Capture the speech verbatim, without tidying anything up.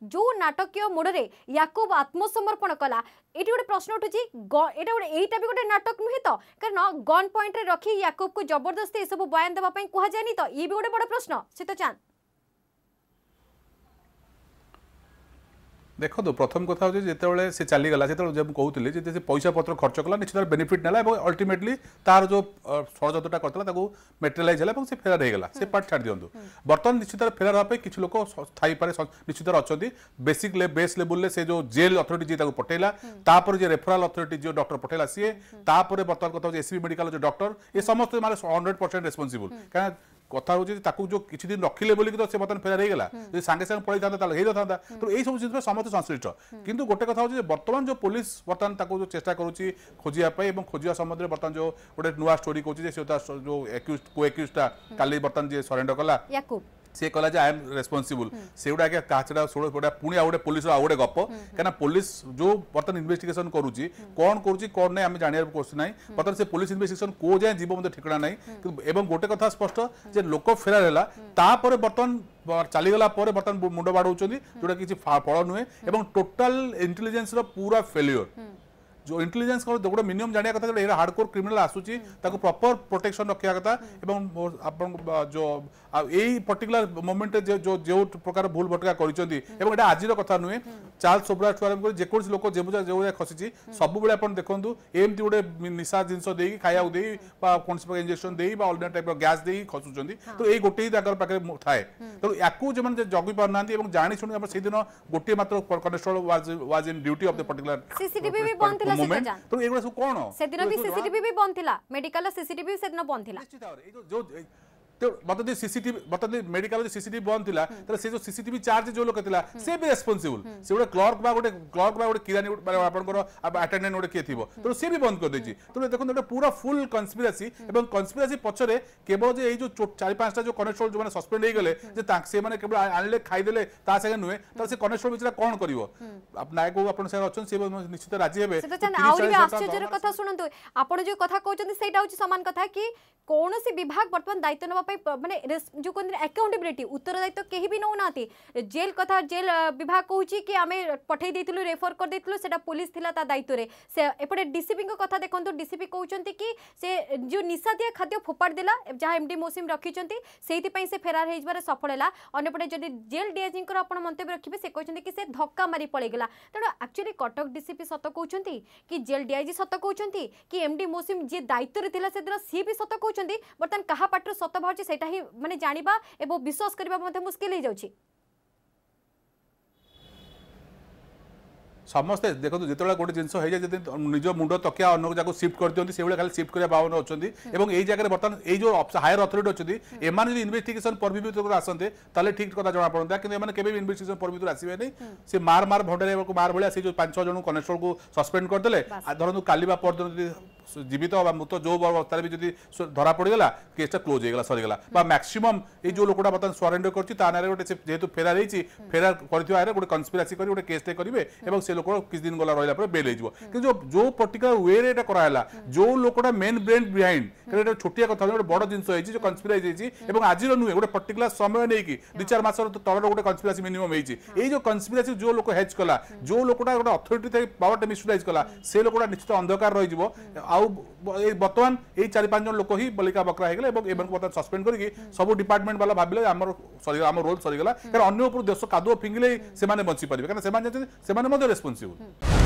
जो नाटकीय मोड़े याकूब आत्मसमर्पण कला ये गोटे प्रश्न उठुची ये गोटे भी गोटे नाटक नुहे तो कारण गन पॉइंट रे रखी याकूब को जबरदस्ती सब बयान देवा कह जाए तो ये भी गोटे बड़ प्रश्न शीत चांद देखो तो प्रथम कथा हो जिते से चलीगला से जब कहते जिते पैसा पत्र खर्च कला निश्चित बेनिफिट नाला अल्टीमेटली तार जो षड़यंत्रटा करता मेटेरियलाइज है से फेरार होगा से पार्ट छाड़ दिंतु बर्तमान निश्चित फेरार हाँपे किसी लोक थी पारे निश्चित अच्छा बेसिक बेस लेवल से जो जेल अथॉरिटी जी पठेला तापर जो रेफराल अथॉरिटी जो डॉक्टर पठेला सी तापर बर्तमान कथा एससीबी मेडिकल जो डॉक्टर ये समस्त माने हंड्रेड परसेंट रेस्पॉन्सिबल क्या कथा हूँ जो किसी दिन रखिले बोली तो बर्तमान फेरार होगा जो सांगे सांगे पड़े था था तो यही सब जिन समस्त संश्लिष्ट किंतु गोटे कथा हूँ बर्तमान जो पुलिस बर्तमान जो चेष्टा करुच्ची खोजापी खोजा संबंध में बर्तमान जो गोटे नुआ स्टोरी कहूँ जो को एक्यूजटा काली बर्तमान जी सरेंडर कला सी कहला जे आई एम रेस्पॉन्सिबल से गुड़ा क्या सोड़ा पुणी आ गए पुलिस आ गए गप कहीं पुलिस जो बर्तमान इन्वेस्टिगेशन करुच्ची कौन करुच्ची कौन नहीं आम जाना कोर्स ना बर्तमान से पुलिस इन्वेस्टिगेशन को जाए जीव मतलब ठिकना ना एवं गोटे कथा स्पष्ट जे लोक फेरार है तापर बर्तमान चलीगला बर्तमान मुंड बाड़ौं जोटा किसी फल नुहे और टोटाल इंटेलिजेंस पूरा फेल्योर जो इंटेलिजेंस गोटे मिनिमम जाना कथा ये हार्डकोर क्रिमिनल आसूची प्रॉपर प्रोटेक्शन रखा कथा एवं जो यही पर्टिकुलर मोमेंट जो जो प्रकार भूल भटका कर आज कथा नुहे चार्ल्स सोब्रा ठू आरंभ कर जेको लोक जो जो खसी सब बेले आप देखो एमती गोटे निशा जिनस खाया कौन इंजेक्शन दे अलग टाइप गैस दे खसुच्च तो ये गोटे ही पाखे थाए तो या जो जगी पार ना जाणी शुणी से दिन गोटे मात्र constable was in duty of the particular moment तो एगुड़ा सब कौन से दिन भी सीसीटीवी भी बंद थिला मेडिकल सीसीटीवी से दिन बंद थिला निश्चित भाव जो तो बता सीसीटीवी बता मेडिकल सीसीटीवी बंद थिला तो से जो सीसीटीवी चार्ज जो लोक थिला से भी रेस्पोंसिबल से गोटे क्लर्क बा गोटे क्लर्क बा गोटे किरानी आपनकर अटेंडेंट गोटे किए थिबो तो से भी बंद कर देछि तो देखो गोटे पूरा फुल कन्स्पिरेसी एवं कन्स्पिरेसी पछरे केवल जे जो चार पांचटा जो कनेस्टेबल जो माने सस्पेंड हे गेले जे ताक से माने केवल आनले खाई देले ता संगे नुहे त से कनेस्टेबल बिचरा कोन करिवो आप नायक आपन से अछन से निश्चित राजी हेबे से तो आउरी आश्चर्यर कथा सुनंतु आपण जो कथा कहउछन सेटा होछि समान कथा कि कोनोसी विभाग वर्तमान दायित्व नबा माने जो कहते अकाउंटेबिलिटी उत्तरदायित्व कहीं भी नौ ना जेल कथा जेल विभाग कहूँ कि आम पठे देलु रेफर कर देलु सेटा पुलिस थिला ता दायित्व रे से एपटे डीसीपी को कथा देखो डीसीपी कहते कि से जो निशा दिया खाद्य फोपाड़ देला जहाँ एमडी मौसम रखिंट से से फेरार होइबार सफल है अंपटे जब जेल डीआईजी आप मंतव्य रखिए से कहते कि से धक्का मारी पड़ेगला तेणु एक्चुअली कटक डीसीपी सत कहते कि जेल डीआईजी सत कहते कि एमडी मौसम जी दायित्व रे से दिन सी भी सत कहते बर्तमान कहा पाटर सत बाहर से माने जानिबा एवं विश्वास करबा मध्ये मुश्किल हो जाउछि समस्ते देखो जिते गोटे जिन निज मुंड तकिया अन्न जगह शिफ्ट कर दिखती से खाली शिफ्ट करने भावना अच्छा और यही जगह बर्तमान ये जो हायर अथॉरिटी अच्छी एम इन्वेस्टिगेशन पर्व भर आसते ताले ठीक कथा जना पड़ता कि केवल इन्वेस्टिगेशन पर्व भर आसवे नहीं से मार मार भंडारे मार भाया से जो पांच छह जन कनेस्टेबल को सस्पेंड करदे धरतु काली परदिन जीवित बा मृत जो अवस्था भी जब धरा पड़गला केसटा क्लोज होगा सरीगला मैक्सिमम ये जो लोकटा बर्तमान सरेंडर कर गोटे जेहेतु फेरार होती फेरार कर गोटे कन्स्पिरेसी कर गोटे केसटे करेंगे और से लोक किसी दिन गला रहा बेल हो जो जो पर्टिकुलर वे रे कराला जो लोकटा मेन ब्रेन बिहाइंड छोटिया कथा गोटे बड़ जिन जो कन्स्पिरेसी आज नुहे गोटे पर्टिकुलर समय नहीं कि दु चार मास तलर गोटे कन्स्पिरेसी मिनिमम होती जो कन्स्पिरेसी जो लोक हेज कला जो लोकटा गोटे अथॉरिटी पावर मिसयूटाइज कला से लोकटा निश्चित अंधकार रही बर्तमान ये चार पांच जन लोक ही बलिका बकरा हो गए बर्तमान सस्पेंड करके सब डिपार्टमेंट वाला भाविले आम सरीगला आम रोल सरीगला कारण अन्य देश कादुआ फिंगिले से बची पारे कारण से रेस्पॉन्सिबल।